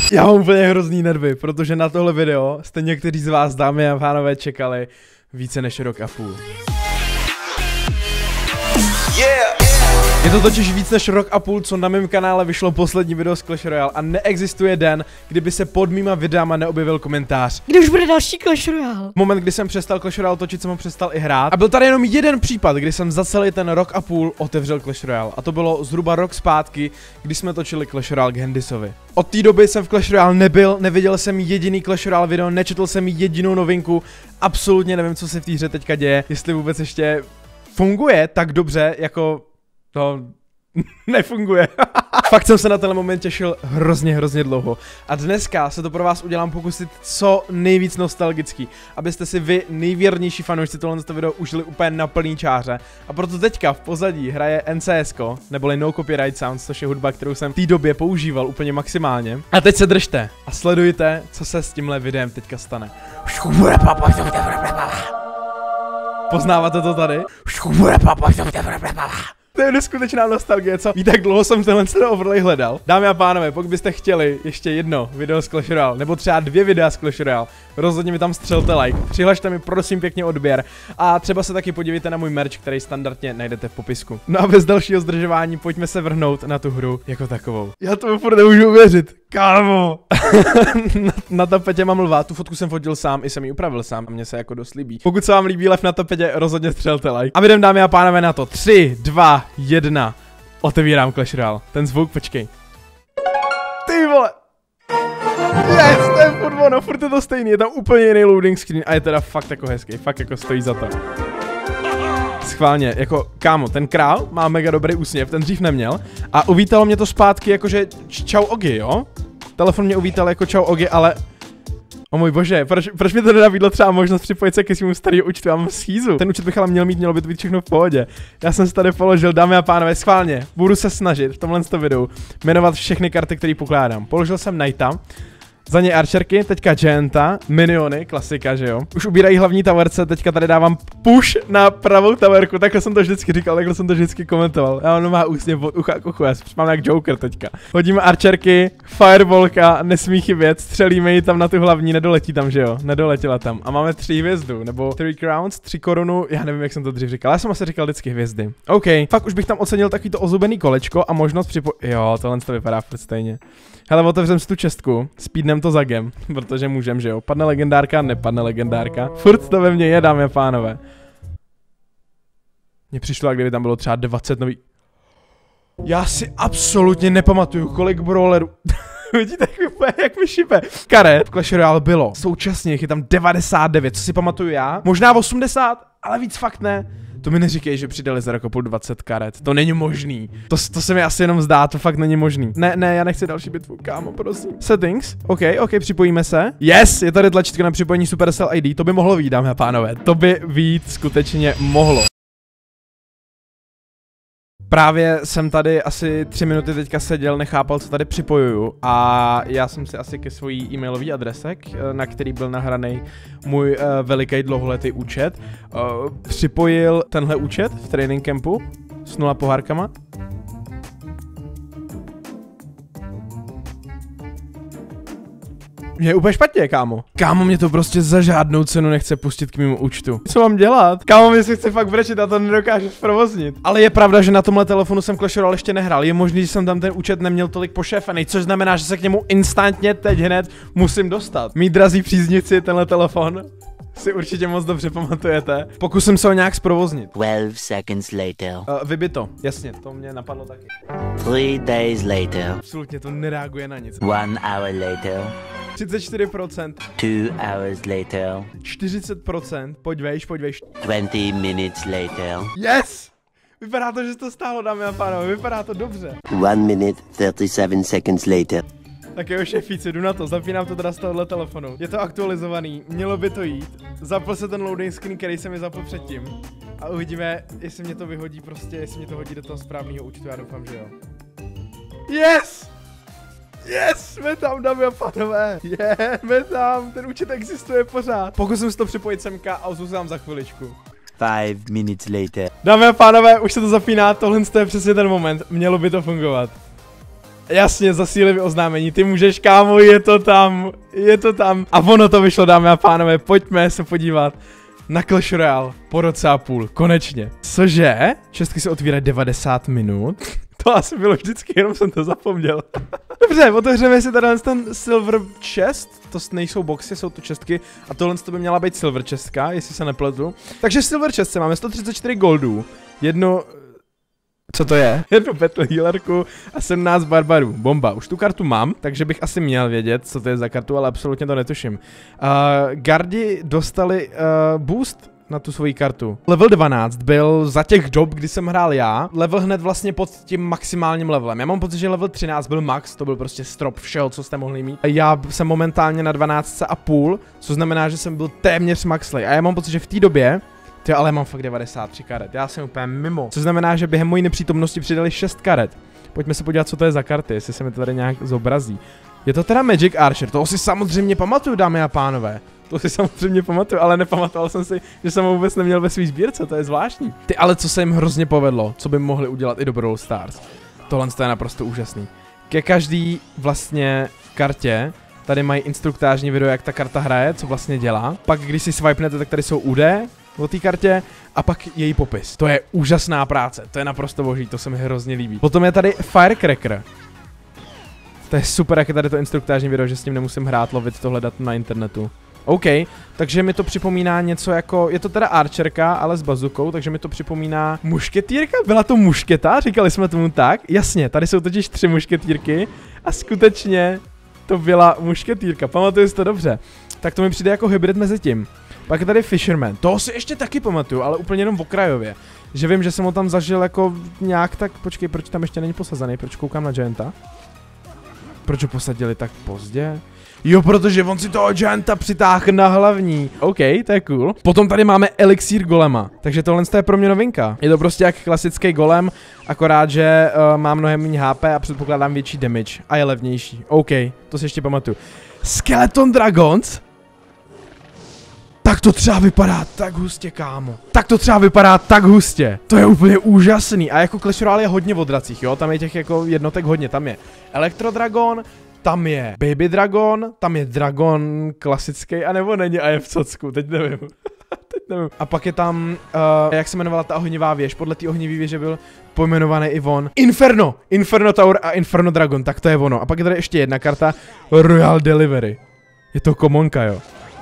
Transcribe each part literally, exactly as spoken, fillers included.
Já mám úplně hrozný nervy, protože na tohle video jste někteří z vás, dámy a pánové, čekali více než rok a půl. Yeah. Je to totiž víc než rok a půl, co na mém kanále vyšlo poslední video z Clash Royale a neexistuje den, kdyby se pod mýma videama neobjevil komentář. Kdy už bude další Clash Royale? Moment, kdy jsem přestal Clash Royale točit, jsem ho přestal i hrát. A byl tady jenom jeden případ, kdy jsem za celý ten rok a půl otevřel Clash Royale. A to bylo zhruba rok zpátky, kdy jsme točili Clash Royale k Hendysovi. Od té doby jsem v Clash Royale nebyl, neviděl jsem jediný Clash Royale video, nečetl jsem jedinou novinku. Absolutně nevím, co se v té hře teďka děje, jestli vůbec ještě funguje tak dobře, jako to nefunguje. Fakt jsem se na tenhle moment těšil hrozně, hrozně dlouho. A dneska se to pro vás udělám pokusit co nejvíc nostalgický, abyste si vy, nejvěrnější fanoušci, tohle video užili úplně na plný čáře. A proto teďka v pozadí hraje N C S ko, neboli No Copyright Sounds, což je hudba, kterou jsem v té době používal úplně maximálně. A teď se držte a sledujte, co se s tímhle videem teďka stane. Poznáváte to tady? To je neskutečná nostalgie, co? Víte, jak dlouho jsem tenhle ten overlay hledal? Dámy a pánové, pokud byste chtěli ještě jedno video z Clash Royale, nebo třeba dvě videa z Clash Royale, rozhodně mi tam střelte like, přihlašte mi prosím pěkně odběr a třeba se taky podívejte na můj merch, který standardně najdete v popisku. No a bez dalšího zdržování pojďme se vrhnout na tu hru jako takovou. Já tomu furt nemůžu uvěřit, kámo. na, na tapetě mám lva, tu fotku jsem fotil sám, i jsem ji upravil sám a mně se jako dost líbí. Pokud se vám líbí lev na tapetě, rozhodně střelte like. A jdem, dámy a pánové, na to tři, dva, jedna. Otevírám Clash Royale. Ten zvuk, počkej. Ty vole. Yes, to je furt ono, furt je to stejný, je tam úplně jiný loading screen a je teda fakt jako hezký, fakt jako stojí za to. Schválně, jako kámo, ten král má mega dobrý úsměv, ten dřív neměl a uvítalo mě to zpátky jakože čau Ogi, jo? Telefon mě uvítal jako čau Ogi, ale o můj bože, proč, proč mi to nenabídlo třeba možnost připojit se ke svému starého účtu, já mám schýzu. Ten účet bych ale měl mít, mělo by to být všechno v pohodě. Já jsem se tady položil, dámy a pánové, schválně, budu se snažit v tomhle videu jmenovat všechny karty, které pokládám. Položil jsem Knighta, za něj Archerky, teďka Gianta, miniony, klasika, že jo. Už ubírají hlavní towerce, teďka tady dávám push na pravou towerku, takhle jsem to vždycky říkal, takhle jsem to vždycky komentoval. Já mám má úsměv od ucha k uchu, já mám jak Joker teďka. Hodíme Archerky, Fireballka, nesmí chybět, střelíme ji tam na tu hlavní, nedoletí tam, že jo, nedoletěla tam. A máme tři hvězdu, nebo three crowns, tři korunu, já nevím, jak jsem to dřív říkal, já jsem asi říkal vždycky hvězdy. OK, fakt už bych tam ocenil takový to ozubený kolečko a možnost připo... Jo, tohle to vypadá furt stejně. Hele, otevřem si tu čestku, speednem to za gem, protože můžem, že jo. Padne legendárka, nepadne legendárka. Furt to ve mně je, dámy a pánové. Mně přišlo, jak kdyby tam bylo třeba dvacet nový... Já si absolutně nepamatuju, kolik brawlerů... Vidíte, jak mi, jak mi šipe. Karet v Clash Royale bylo. Současně je tam devadesát devět, co si pamatuju já. Možná osmdesát, ale víc fakt ne. To mi neříkej, že přidali za rok a půl dvacet karet. To není možný. To, to se mi asi jenom zdá, to fakt není možný. Ne, ne, já nechci další bitvu, kámo, prosím. Settings, OK, OK, připojíme se. Yes, je tady tlačítko na připojení Supercell I D, to by mohlo být, dámy a pánové. To by být skutečně mohlo. Právě jsem tady asi tři minuty teďka seděl, nechápal, co tady připojuju a já jsem si asi ke svojí e-mailový adresek, na který byl nahraný můj uh, veliký dlouholetý účet, uh, připojil tenhle účet v training campu s nula pohárkama. Mě je úplně špatně, kámo. Kámo, mě to prostě za žádnou cenu nechce pustit k mému účtu. Co mám dělat? Kámo, mě se chce fakt brečet a to nedokážu zprovoznit. Ale je pravda, že na tomhle telefonu jsem Clash Royale ještě nehrál. Je možný, že jsem tam ten účet neměl tolik pošefený, což znamená, že se k němu instantně teď hned musím dostat. Mí drazí příznivci, tenhle telefon si určitě moc dobře pamatujete. Pokusím se ho nějak zprovoznit. twelve seconds later. Uh, vybit to, jasně, to mě napadlo taky. Three days later. Absolutně to nereaguje na nic. One hour later. třicet čtyři procent. Two hours later. čtyřicet procent. Pojď vejš, pojď vejš. Twenty minutes later. Yes! Vypadá to, že to stálo, dámy a pánové, vypadá to dobře. One minute, thirty-seven seconds later. Tak jo, šefíci, jdu na to, zapínám to teda z tohohle telefonu. Je to aktualizovaný, mělo by to jít. Zapl se ten loading screen, který jsem mi zapl předtím. A uvidíme, jestli mě to vyhodí prostě, jestli mě to hodí do toho správného účtu, já doufám, že jo. Yes! Yes, jsme tam, dámy a pánové. Yeah, jsme tam, ten účet existuje pořád. Pokusím si to připojit semka a ozvu se vám za chviličku. Five minutes later. Dámy a pánové, už se to zapíná, tohle je přesně ten moment, mělo by to fungovat. Jasně, zasílivý oznámení, ty můžeš, kámo, je to tam, je to tam. A ono to vyšlo, dámy a pánové, pojďme se podívat na Clash Royale po roce a půl, konečně. Cože? Čestky se otvírají devadesát minut. To asi bylo vždycky, jenom jsem to zapomněl. Dobře, otevřeme si tady ten silver chest, to nejsou boxy, jsou to čestky a tohle to by měla být silver čestka, jestli se nepletu. Takže silver chestce máme sto třicet čtyři goldů, jedno... Co to je? Jednu battle healerku a sedmnáct barbarů. Bomba. Už tu kartu mám, takže bych asi měl vědět, co to je za kartu, ale absolutně to netuším. Uh, Gardi dostali uh, boost na tu svoji kartu. Level dvanáct byl za těch dob, kdy jsem hrál já, level hned vlastně pod tím maximálním levelem. Já mám pocit, že level třináct byl max, to byl prostě strop všeho, co jste mohli mít. Já jsem momentálně na dvanáct a půl, což znamená, že jsem byl téměř maxlej. A já mám pocit, že v té době ty, ale mám fakt devadesát tři karet, já jsem úplně mimo. Což znamená, že během mojí nepřítomnosti přidali šest karet. Pojďme se podívat, co to je za karty, jestli se mi to tady nějak zobrazí. Je to teda Magic Archer, to si samozřejmě pamatuju, dámy a pánové. To si samozřejmě pamatuju, ale nepamatoval jsem si, že jsem ho vůbec neměl ve svý sbírce, to je zvláštní. Ty, ale co se jim hrozně povedlo, co by mohli udělat i do Brawl Stars. Tohle je naprosto úžasný. Ke každý vlastně kartě tady mají instruktážní video, jak ta karta hraje, co vlastně dělá. Pak když si swipenete, tak tady jsou U D o té kartě a pak její popis. To je úžasná práce, to je naprosto boží, to se mi hrozně líbí. Potom je tady Firecracker. To je super, jak je tady to instruktážní video, že s tím nemusím hrát, lovit to, hledat na internetu. OK, takže mi to připomíná něco jako, je to teda archerka, ale s bazukou, takže mi to připomíná mušketýrka, byla to mušketa, říkali jsme tomu tak, jasně, tady jsou totiž tři mušketýrky a skutečně to byla mušketýrka, pamatuju si to dobře. Tak to mi přijde jako hybrid mezi tím. Pak je tady Fisherman, toho si ještě taky pamatuju, ale úplně jenom v okrajově. Že vím, že jsem ho tam zažil jako nějak tak, počkej, proč tam ještě není posazený, proč koukám na Gianta? Proč ho posadili tak pozdě? Jo, protože on si toho Gianta přitáhl na hlavní. OK, to je cool. Potom tady máme Elixir Golema, takže tohle je pro mě novinka. Je to prostě jak klasický golem, akorát, že uh, má mnohem méně H P a předpokládám větší damage a je levnější. OK, to si ještě pamatuju. Skeleton Dragons? Tak to třeba vypadá tak hustě, kámo. Tak to třeba vypadá tak hustě. To je úplně úžasný. A jako Clash Royale je hodně v odracích, jo? Tam je těch jako jednotek hodně. Tam je Electro Dragon, tam je Baby Dragon, tam je Dragon klasický, anebo není a je v cocku, teď nevím. Teď nevím. A pak je tam, uh, jak se jmenovala ta ohnivá věž, podle té ohnivý věže byl pojmenovaný i on. Inferno! Inferno Tower a Inferno Dragon, tak to je ono. A pak je tady ještě jedna karta, Royal Delivery. Je to komonka, jo.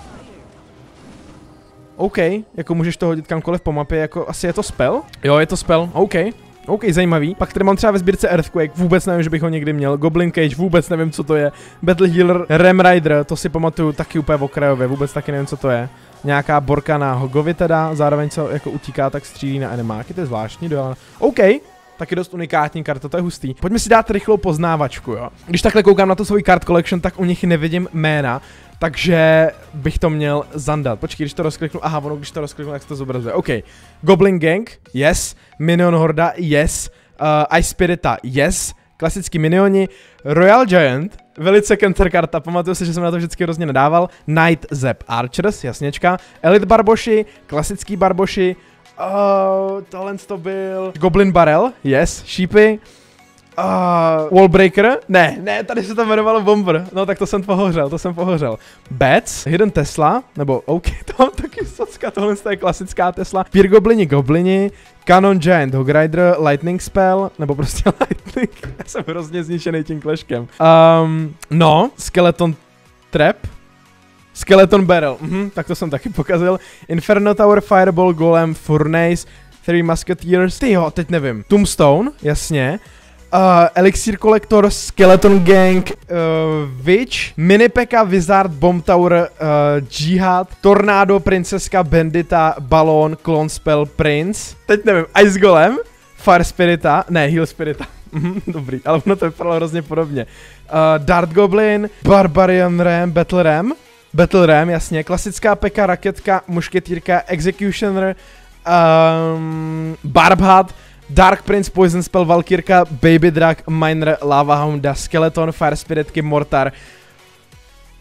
OK, jako můžeš to hodit kamkoliv po mapě, jako asi je to spell? Jo, je to spell, OK. OK, zajímavý. Pak tady mám třeba ve sbírce Earthquake, vůbec nevím, že bych ho někdy měl. Goblin Cage, vůbec nevím, co to je. Battle Healer, Ram Rider, to si pamatuju taky úplně v okrajově, vůbec taky nevím, co to je. Nějaká borka na Hogovi teda, zároveň co jako utíká, tak střílí na enemáky, to je zvláštní, dojel. OK, taky dost unikátní karta, to je hustý. Pojďme si dát rychlou poznávačku, jo. Když takhle koukám na to svůj card collection, tak u nich nevidím jména. Takže bych to měl zandat. Počkej, když to rozkliknu, aha, ono, když to rozkliknu, tak se to zobrazuje. OK, Goblin Gang, yes, Minion Horda, yes, uh, Ice Spirita, yes, klasický minioni, Royal Giant, velice counter karta, pamatuju si, že jsem na to vždycky hrozně nedával, Night Zap Archers, jasněčka, Elite Barboši, klasický Barboši, uh, tohle to byl Goblin Barrel, yes, Sheepy, Uh, Wallbreaker? Ne, ne, tady se to jmenovalo Bomber. No tak to jsem pohořel, to jsem pohořel. Bats, Hidden Tesla, nebo OK, to mám taky socka, tohle je klasická Tesla. Pír Goblini, Goblini, Cannon Giant, Hog Rider, Lightning Spell, nebo prostě Lightning. Já jsem hrozně zničený tím kleškem. Um, no, Skeleton Trap, Skeleton Barrel, mhm, tak to jsem taky pokazil. Inferno Tower, Fireball, Golem, Furnace, Three Musketeers, tyjo, teď nevím. Tombstone, jasně. Uh, Elixir Collector, Skeleton Gang, uh, Witch, Minipeka, Wizard, Bomb Tower, uh, Jihad, Tornado, Princeska, Bandita, Balon, Clone Spell, Prince. Teď nevím, Ice Golem, Fire Spirita, ne, Heal Spirita. Dobrý, ale ono to vypadalo hrozně podobně. Uh, Dart Goblin, Barbarian Ram, Battle Ram, Battle Ram, jasně, klasická peka, raketka, mušketýrka, Executioner, um, Barbhat, Dark Prince, Poison Spell, Valkyrka, Baby Drag, Miner, Lava Hounda, Skeleton, Fire Spiritky, Mortar.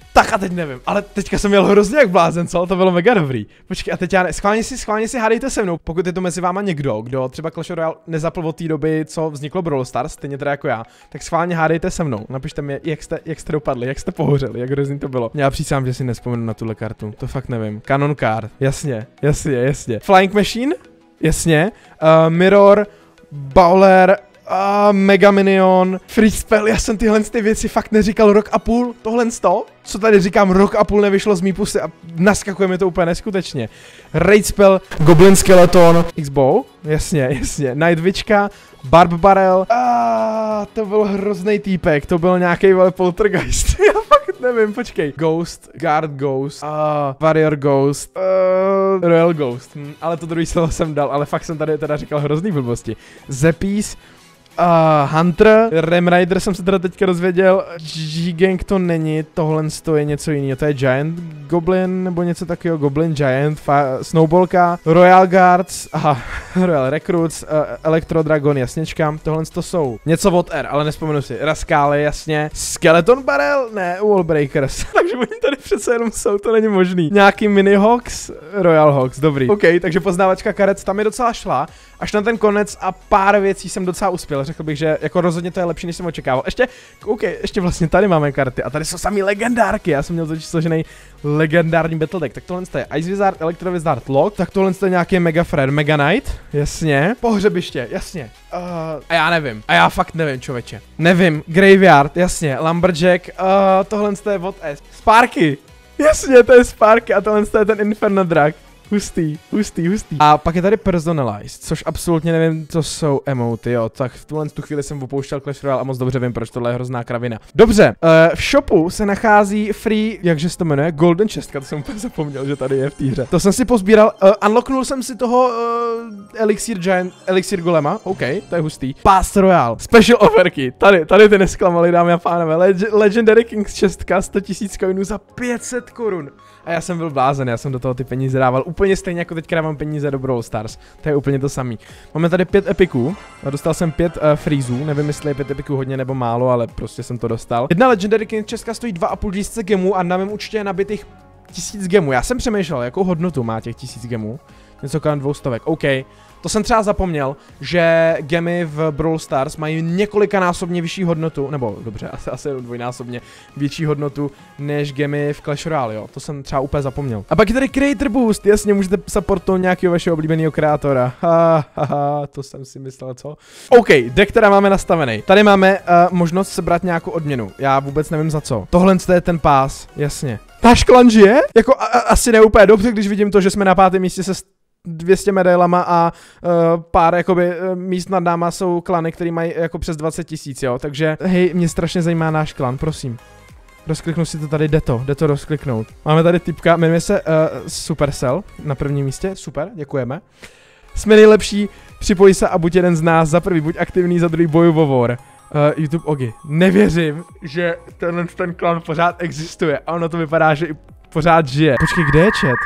Tak a teď nevím, ale teďka jsem měl hrozně jak blázen, co? To bylo mega dobrý. Počkej, a teď já ne, schválně si, schválně si hádejte se mnou, pokud je to mezi váma někdo, kdo třeba Clash Royale nezapl od té doby, co vzniklo Brawl Stars, stejně teda jako já, tak schválně hádejte se mnou. Napište mi, jak jste, jak jste dopadli, jak jste pohořeli, jak hrozný to bylo. Já přísám, že si nespomenu na tuhle kartu, to fakt nevím. Cannon Card, jasně, jasně, jasně. Flying Machine, jasně. Uh, Mirror, Bowler, Uh, Mega Minion, Free Spell, já jsem tyhle ty věci fakt neříkal rok a půl, tohle sto, co tady říkám, rok a půl nevyšlo z mý pusy a naskakuje mi to úplně neskutečně. Raid Spell, Goblin Skeleton, X-Bow, jasně, jasně, Night Witchka, Barb Barrel, ah, to byl hrozný týpek, to byl nějaký vole poltergeist, já fakt nevím, počkej. Ghost, Guard Ghost, uh, Warrior Ghost, uh, Royal Ghost, hm, ale to druhý slovo jsem dal, ale fakt jsem tady teda říkal hrozný blbosti. Zepis, Uh, Hunter, Ram Rider jsem se teda teďka dozvěděl, G-Gang to není, tohle je něco jiného, to je Giant Goblin nebo něco takového, Goblin Giant, Snowballka, Royal Guards, aha, Royal Recruits, uh, Electro Dragon, jasněčka, tohle to jsou něco od R, ale nespomenu si, Rascale, jasně, Skeleton Barrel, ne, Wallbreakers, takže oni tady přece jenom jsou, to není možný, nějaký Mini Hawks, Royal Hawks, dobrý, ok, takže poznávačka karet tam mi docela šla, až na ten konec a pár věcí jsem docela uspěl, řekl bych, že jako rozhodně to je lepší, než jsem očekával. Ještě, ok, ještě vlastně tady máme karty a tady jsou samý legendárky, já jsem měl totiž složený legendární battle deck, tak tohle je Ice Wizard, Electro Wizard, Lock, tak tohle je nějaký Mega Friend, Mega Knight, jasně, pohřebiště, jasně, uh, a já nevím, a já fakt nevím, člověče, nevím, Graveyard, jasně, Lumberjack, uh, tohle je od S, Sparky, jasně, to je Sparky a tohle je ten Inferno Drag. Hustý, hustý, hustý. A pak je tady Personalized, což absolutně nevím, co jsou emoty, jo. Tak v tuhle tu chvíli jsem opouštěl Clash Royale a moc dobře vím, proč tohle je hrozná kravina. Dobře, uh, v shopu se nachází free, jakže se to jmenuje, Golden Chestka, to jsem úplně zapomněl, že tady je v té hře. To jsem si pozbíral, uh, unlocknul jsem si toho uh, Elixir Giant, Elixir Golema, OK, to je hustý. Pass Royale, special offerky, tady, tady ty nesklamali, dámy a pánové, Leg Legendary Kings Chestka, sto tisíc coinů za pět set korun. A já jsem byl blázen, já jsem do toho ty peníze dával úplně stejně jako teďka dávám peníze do Brawl Stars. To je úplně to samý. Máme tady pět epiků, dostal jsem pět uh, freezů, nevím jestli je pět epiků hodně nebo málo, ale prostě jsem to dostal. Jedna Legendary King Česka stojí dva a půl tisíce gemů a na mém účtě je nabitých tisíc gemů. Já jsem přemýšlel, jakou hodnotu má těch tisíc gemů. Něco kolem dvoustovek, OK. To jsem třeba zapomněl, že gemy v Brawl Stars mají několikanásobně vyšší hodnotu, nebo dobře, asi, asi dvojnásobně větší hodnotu než gemy v Clash Royale, jo. To jsem třeba úplně zapomněl. A pak je tady Creator Boost, jasně, můžete supportnout nějakého vašeho oblíbeného kreatora. Ha, ha, ha, to jsem si myslel, co? OK, deck teda máme nastavený. Tady máme uh, možnost sebrat nějakou odměnu. Já vůbec nevím za co. Tohle je ten pás, jasně. Náš klan žije? Jako a, a, asi ne úplně dobře, když vidím to, že jsme na pátém místě se dvě stě medailama a uh, pár jakoby uh, míst nad náma jsou klany, který mají jako přes dvacet tisíc, jo, takže hej, mě strašně zajímá náš klan, prosím. Rozkliknu si to tady, jde to, jde to rozkliknout. Máme tady typka, jmenuje se uh, Supercell na prvním místě, super, děkujeme. Jsme nejlepší, připoj se a buď jeden z nás, za prvý buď aktivní, za druhý bojovovor. Uh, YouTube Ogi, nevěřím, že ten, ten klan pořád existuje a ono to vypadá, že i pořád žije. Počkej, kde je chat?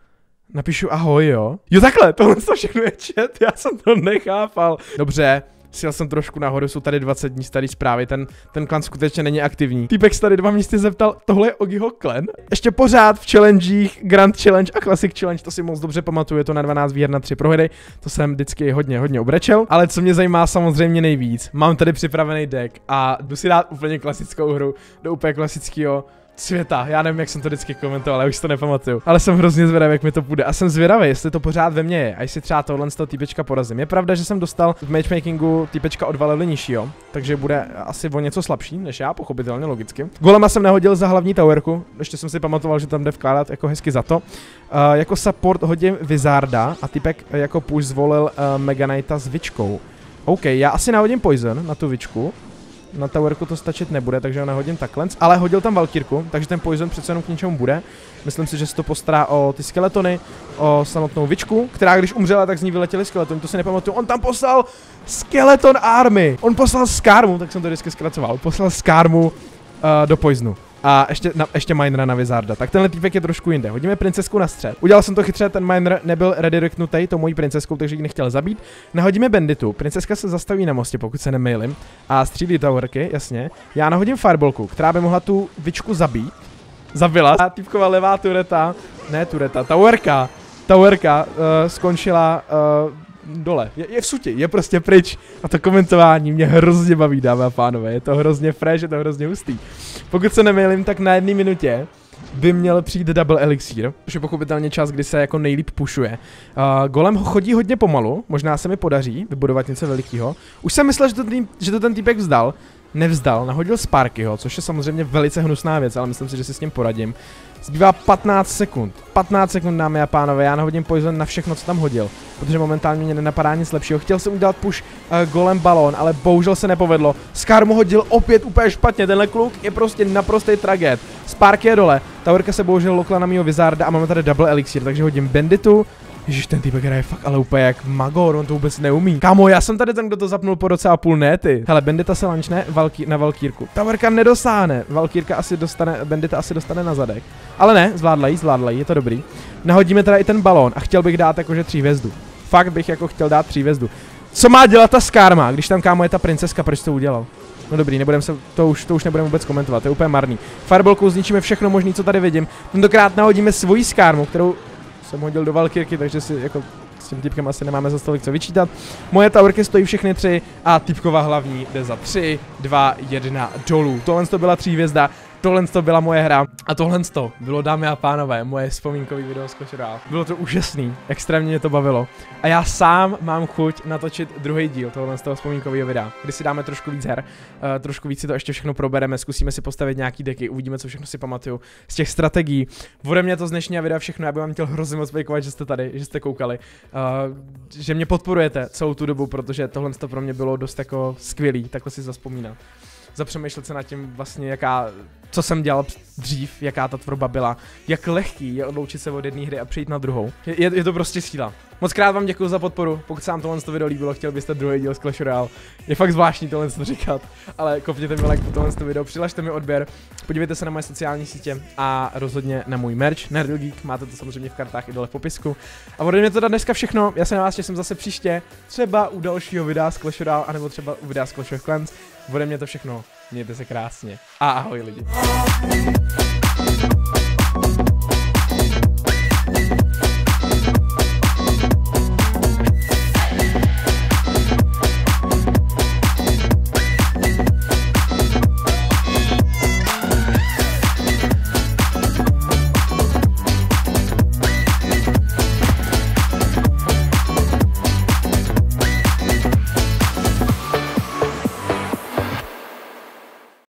Napíšu ahoj, jo. Jo takhle, tohle to všechno je chat, já jsem to nechápal. Dobře, sjel jsem trošku nahoru, jsou tady dvacet dní starý zprávy, ten, ten klan skutečně není aktivní. Týpek se tady dva místy zeptal, tohle je Ogiho klan? Ještě pořád v challengech, Grand Challenge a Classic Challenge, to si moc dobře pamatuju, je to na dvanáct výher na tři prohry, to jsem vždycky hodně, hodně obrečel. Ale co mě zajímá samozřejmě nejvíc, mám tady připravený deck a jdu si dát úplně klasickou hru, do úplně klasického světa, já nevím, jak jsem to vždycky komentoval, já už to nepamatuju. Ale jsem hrozně zvědavý, jak mi to půjde. A jsem zvědavý, jestli to pořád ve mně je. A jestli třeba tohle z toho týpečka porazím. Je pravda, že jsem dostal v matchmakingu týpečka o dva levely nižšího, takže bude asi o něco slabší než já, pochopitelně, logicky. Golema jsem nahodil za hlavní towerku, ještě jsem si pamatoval, že tam jde vkládat jako hezky za to. Uh, jako support hodím Wizarda a týpek jako push zvolil uh, Mega Knighta s Vičkou. OK, já asi nahodím Poison na tu Vičku. Na towerku to stačit nebude, takže ho nahodím takhle. Ale hodil tam Valkyrku, takže ten Poison přece jenom k něčemu bude. Myslím si, že se to postará o ty skeletony, o samotnou Vičku, která když umřela, tak z ní vyletěly skeletony, to si nepamatuju. On tam poslal Skeleton Army. On poslal Skarmu, tak jsem to vždycky zkracoval. Poslal Skarmu uh, do Poisonu. A ještě, na, ještě Minera na Wizarda. Tak tenhle týpek je trošku jinde. Hodíme princesku na střed. Udělal jsem to chytře, ten Miner nebyl redirectnutý tou mojí princeskou, takže ji nechtěl zabít. Nahodíme Banditu. Princeska se zastaví na mostě, pokud se nemýlim. A střílí towerky, jasně. Já nahodím Fireballku, která by mohla tu Vičku zabít. zabila. A týpková levá tureta, ne tureta, towerka, towerka uh, skončila uh, dole. Je, je v suti, je prostě pryč. A to komentování mě hrozně baví, dámy a pánové. Je to hrozně fresh, je to hrozně hustý. Pokud se nemýlím, tak na jedné minutě by měl přijít double elixír, což je pochopitelně čas, kdy se jako nejlíp pušuje. Uh, golem ho chodí hodně pomalu, možná se mi podaří vybudovat něco velikého. Už jsem myslel, že to, tým, že to ten týpek vzdal. Nevzdal, nahodil Sparkyho, což je samozřejmě velice hnusná věc, ale myslím si, že si s tím poradím. Zbývá patnáct sekund. patnáct sekund, dámy a pánové, já nahodím poison na všechno, co tam hodil, protože momentálně mě nenapadá nic lepšího. Chtěl jsem udělat push uh, golem balón, ale bohužel se nepovedlo. Scar mu hodil opět úplně špatně, tenhle kluk je prostě naprostý tragéd. Sparky je dole, Towerka se bohužel lokla na mýho Wizarda a máme tady double elixir, takže hodím Banditu. Ježiš, ten týpek hraje fakt ale úplně jak magor, on to vůbec neumí. Kámo, já jsem tady ten, kdo to zapnul po roce a půl, ne ty. Hele, Bandita se lančne Valky, na Valkýrku. Towerka nedosáhne, Valkýrka asi dostane, Bandita asi dostane na zadek. Ale ne, zvládla jí, zvládla jí, je to dobrý. Nahodíme teda i ten balón a chtěl bych dát jakože tří hvězdu. Fakt bych jako chtěl dát tří hvězdu. Co má dělat ta Skarma, když tam, kámo, je ta princeska, proč to udělal? No dobrý, nebudem se, to už, to už nebudeme vůbec komentovat, to je úplně marný. Fireballkou zničíme všechno možné, co tady vidím. Tentokrát nahodíme svoji Skarmu, kterou jsem hodil do Valkyrky, takže si jako s tím typkem asi nemáme za stolik co vyčítat. Moje towerky stojí všechny tři a typková hlavní jde za tři, dva, jedna dolů. Tohle to byla tří hvězda, tohle to byla moje hra a tohle to bylo, dámy a pánové, moje vzpomínkový video z Clash Royale. Bylo to úžasný, extrémně mě to bavilo a já sám mám chuť natočit druhý díl tohle z toho vzpomínkového videa, kdy si dáme trošku víc her, uh, trošku víc si to ještě všechno probereme, zkusíme si postavit nějaký deky, uvidíme, co všechno si pamatuju z těch strategií. Ode mě to z dnešního videa všechno, já bych vám chtěl hrozně moc poděkovat, že jste tady, že jste koukali, uh, že mě podporujete celou tu dobu, protože tohle to pro mě bylo dost jako skvělý, takhle si zavzpomínat. Zapřemýšlet se nad tím vlastně, jaká, co jsem dělal dřív, jaká ta tvorba byla, jak lehký je odloučit se od jedné hry a přejít na druhou. Je, je to prostě síla. Moc krát vám děkuji za podporu, pokud se vám tohle video líbilo, chtěl byste druhý díl z Clash Royale. Je fakt zvláštní tohle to říkat, ale kopněte mi like po tohle video, přihlašte mi odběr, podívejte se na moje sociální sítě a rozhodně na můj merch Nerdle Geek, máte to samozřejmě v kartách i dole v popisku. A ode mě to dneska všechno, já se na vás těším zase příště, třeba u dalšího videa z Clash Royale, anebo třeba u videa z Clash of Clans. Ode mě to všechno, mějte se krásně a ahoj lidi.